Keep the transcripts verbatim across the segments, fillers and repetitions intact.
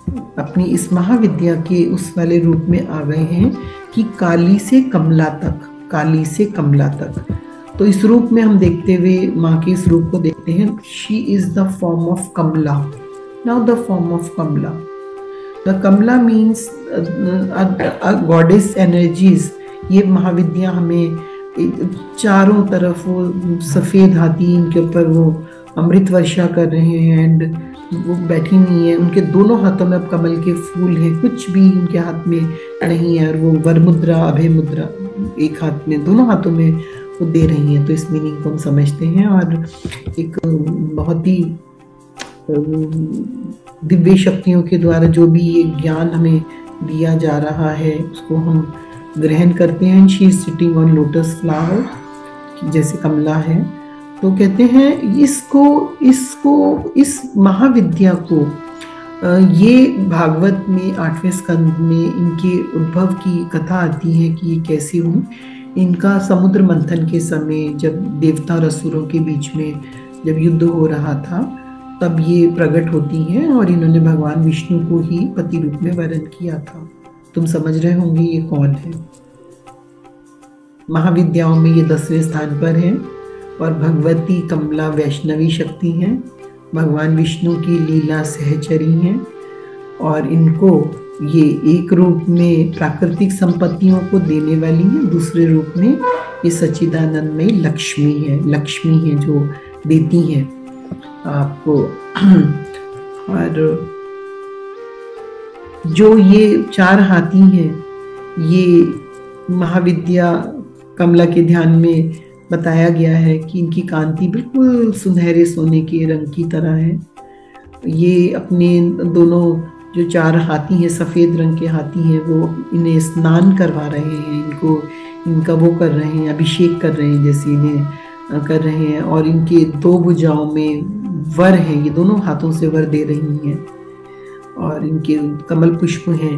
अपनी इस महाविद्या के उस वाले रूप में आ गए हैं कि काली से कमला तक, काली से कमला तक। तो इस रूप में हम देखते हुए माँ के इस रूप को देखते हैं। She is the form of Kamala. Now the form of Kamala, the Kamala means goddess energies. ये महाविद्या हमें चारों तरफ वो सफेद हाथी, इनके ऊपर वो अमृत वर्षा कर रहे हैं एंड वो बैठी हुई है, उनके दोनों हाथों में अब कमल के फूल हैं, कुछ भी उनके हाथ में नहीं है, और वो वर मुद्रा, अभय मुद्रा एक हाथ में, दोनों हाथों में वो दे रही हैं। तो इस मीनिंग को हम समझते हैं और एक बहुत ही दिव्य शक्तियों के द्वारा जो भी ये ज्ञान हमें दिया जा रहा है उसको हम ग्रहण करते हैं। She is sitting on lotus flower, जैसे कमला है। तो कहते हैं इसको इसको इस महाविद्या को, ये भागवत में आठवें स्कंद में इनके उद्भव की कथा आती है कि ये कैसे हुई। इनका समुद्र मंथन के समय जब देवता और असुरों के बीच में जब युद्ध हो रहा था तब ये प्रकट होती है और इन्होंने भगवान विष्णु को ही पति रूप में वरण किया था। तुम समझ रहे होंगे ये कौन है। महाविद्याओं में ये दसवें स्थान पर है और भगवती कमला वैष्णवी शक्ति हैं, भगवान विष्णु की लीला सहचरी हैं और इनको ये एक रूप में प्राकृतिक संपत्तियों को देने वाली है, दूसरे रूप में ये सच्चिदानंदमयी लक्ष्मी है, लक्ष्मी है जो देती है आपको। और जो ये चार हाथी हैं, ये महाविद्या कमला के ध्यान में बताया गया है कि इनकी कांति बिल्कुल सुनहरे सोने के रंग की तरह है। ये अपने दोनों जो चार हाथी हैं, सफ़ेद रंग के हाथी हैं, वो इन्हें स्नान करवा रहे हैं, इनको इनका वो कर रहे हैं, अभिषेक कर रहे हैं जैसे इन्हें कर रहे हैं। और इनके दो भुजाओं में वर हैं, ये दोनों हाथों से वर दे रही हैं और इनके कमल पुष्प हैं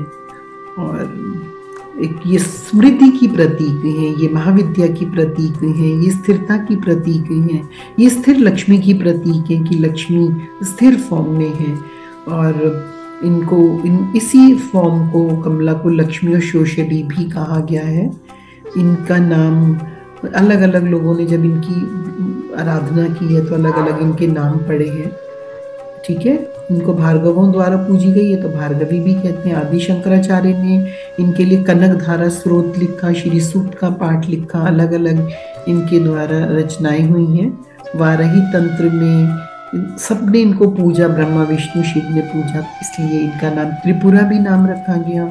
और एक ये स्मृति की प्रतीक हैं, ये महाविद्या की प्रतीक हैं, ये स्थिरता की प्रतीक हैं, ये स्थिर लक्ष्मी की प्रतीक हैं कि लक्ष्मी स्थिर फॉर्म में है। और इनको इन इसी फॉर्म को, कमला को लक्ष्मी और शोषणी भी कहा गया है। इनका नाम अलग अलग लोगों ने जब इनकी आराधना की है तो अलग अलग इनके नाम पड़े हैं, ठीक है। इनको भार्गवों द्वारा पूजी गई है तो भार्गवी भी कहते हैं। आदि शंकराचार्य ने इनके लिए कनक धारा स्रोत लिखा, श्री सूक्त का पाठ लिखा, अलग अलग इनके द्वारा रचनाएं हुई हैं। वाराही तंत्र में सबने इनको पूजा, ब्रह्मा विष्णु शिव ने पूजा, इसलिए इनका नाम त्रिपुरा भी नाम रखा गया।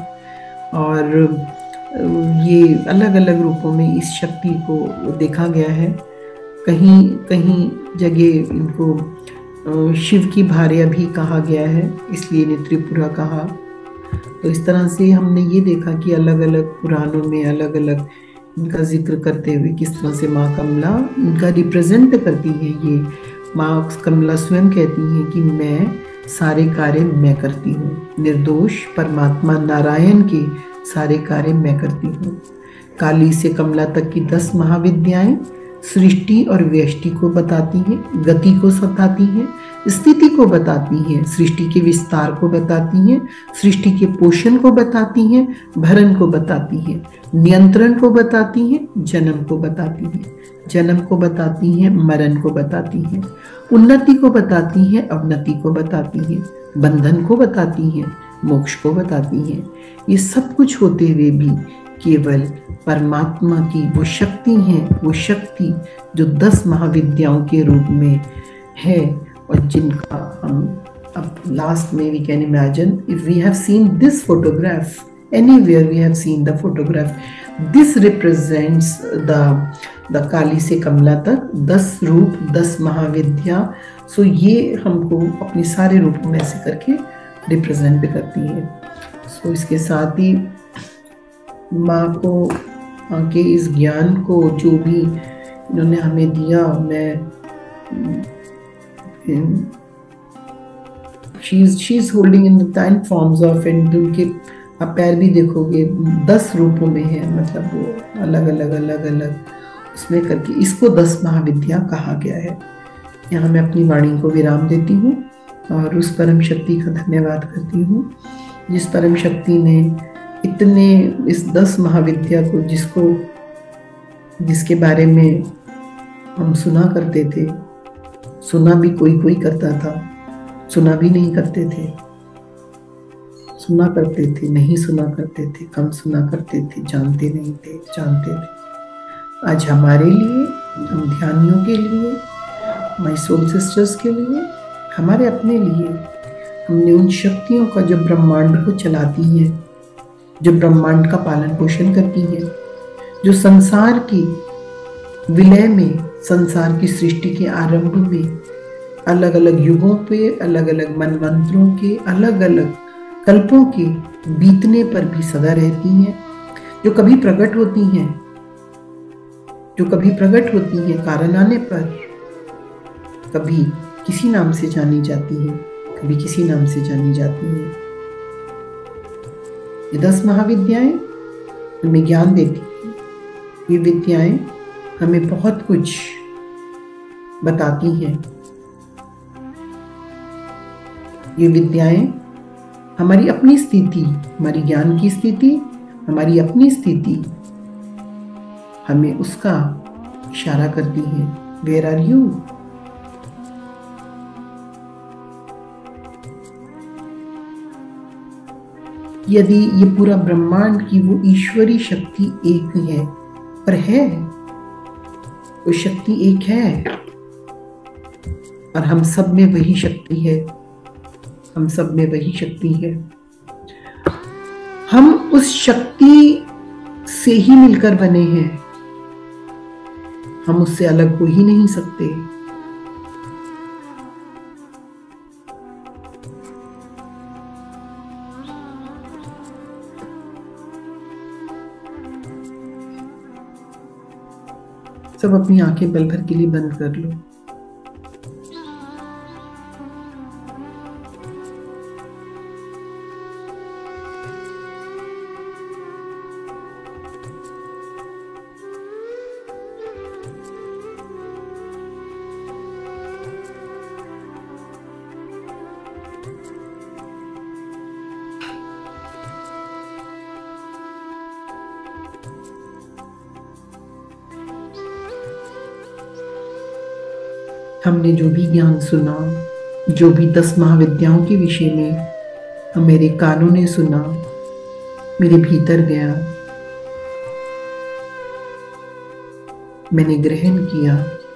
और ये अलग अलग रूपों में इस शक्ति को देखा गया है। कहीं कहीं जगह इनको शिव की भार्या भी कहा गया है, इसलिए इन्हें त्रिपुरा कहा। तो इस तरह से हमने ये देखा कि अलग अलग पुराणों में अलग अलग इनका जिक्र करते हुए किस तरह से माँ कमला इनका रिप्रेजेंट करती है। ये माँ कमला स्वयं कहती हैं कि मैं सारे कार्य मैं करती हूँ, निर्दोष परमात्मा नारायण के सारे कार्य मैं करती हूँ। काली से कमला तक की दस महाविद्याएं सृष्टि और व्यष्टि को बताती हैं, गति को सताती हैं, स्थिति को बताती हैं, सृष्टि के विस्तार को बताती हैं, सृष्टि के पोषण को बताती हैं, भरण को बताती हैं, नियंत्रण को बताती हैं, जन्म को बताती हैं, जन्म को बताती हैं, मरण को बताती हैं, उन्नति को बताती हैं, अवनति को बताती हैं, बंधन को बताती हैं, मोक्ष को बताती हैं। ये सब कुछ होते हुए भी केवल परमात्मा की वो शक्ति है, वो शक्ति जो दस महाविद्याओं के रूप में है और जिनका हम अब लास्ट में we can imagine if we have seen this photograph anywhere, we have seen the photograph, this represents the the Kali से कमला तक दस रूप, दस महाविद्या। सो ये हमको अपने सारे रूपों में ऐसे करके रिप्रेजेंट करती है। सो so, इसके साथ ही माँ को, माँ के इस ज्ञान को जो भी इन्होंने हमें दिया, मैं she is she is holding in the ten forms of, and उनके आप पैर भी देखोगे दस रूपों में है, मतलब वो अलग अलग अलग अलग उसमें करके इसको दस महाविद्या कहा गया है। यहाँ मैं अपनी वाणी को विराम देती हूँ। और उस परम शक्ति का धन्यवाद करती हूँ जिस परम शक्ति ने इतने इस दस महाविद्या को, जिसको जिसके बारे में हम सुना करते थे, सुना भी कोई कोई करता था, सुना भी नहीं करते थे, सुना करते थे, नहीं सुना करते थे, कम सुना करते थे, जानते नहीं थे, जानते थे। आज हमारे लिए, हम ध्यानियों के लिए, माय सोल सिस्टर्स के लिए, हमारे अपने लिए, हमने उन शक्तियों का जो ब्रह्मांड को चलाती हैं, जो ब्रह्मांड का पालन पोषण करती हैं, जो संसार की विलय में, संसार की सृष्टि के आरंभ में, अलग अलग युगों पे, अलग अलग मनवंतरों के, अलग अलग कल्पों के बीतने पर भी सदा रहती हैं, जो कभी प्रकट होती हैं, जो कभी प्रकट होती हैं कारण आने पर, कभी किसी नाम से जानी जाती है, कभी किसी नाम से जानी जाती है। ये दस महाविद्याएं हमें ज्ञान देती हैं। ये विद्याएं हमें बहुत कुछ बताती हैं। ये विद्याएं हमारी अपनी स्थिति, हमारी ज्ञान की स्थिति, हमारी अपनी स्थिति, हमें उसका इशारा करती है। Where are you? यदि ये पूरा ब्रह्मांड की वो ईश्वरी शक्ति एक है, पर है, वो शक्ति एक है और हम सब में वही शक्ति है, हम सब में वही शक्ति है। हम उस शक्ति से ही मिलकर बने हैं, हम उससे अलग हो ही नहीं सकते। सब अपनी आंखें पल भर के लिए बंद कर लो। हमने जो भी ज्ञान सुना, जो भी दस महाविद्याओं के विषय में मेरे कानों ने सुना, मेरे भीतर गया, मैंने ग्रहण किया।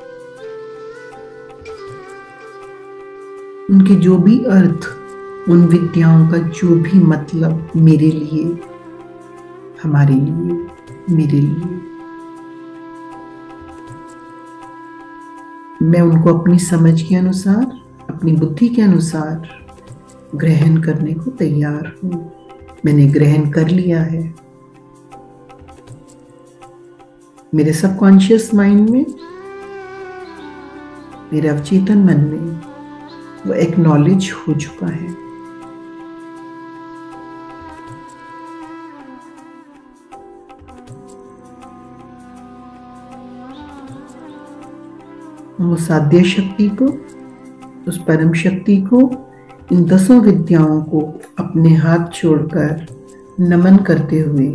उनके जो भी अर्थ, उन विद्याओं का जो भी मतलब मेरे लिए, हमारे लिए, मेरे लिए, मैं उनको अपनी समझ के अनुसार, अपनी बुद्धि के अनुसार ग्रहण करने को तैयार हूं। मैंने ग्रहण कर लिया है। मेरे सबकॉन्शियस माइंड में, मेरे अवचेतन मन में वो एक्नॉलेज हो चुका है। उस आद्य शक्ति को, उस परम शक्ति को, इन दसों विद्याओं को अपने हाथ छोड़कर नमन करते हुए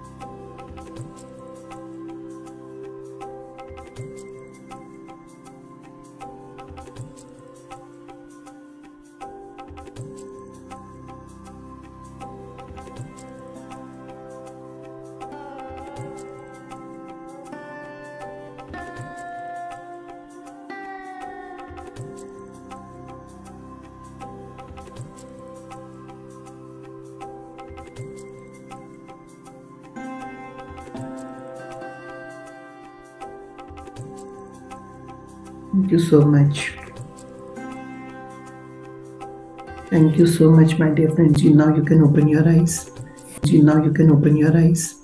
Thank you so much. Thank you so much, my dear friends. Now you can open your eyes. Now you can open your eyes.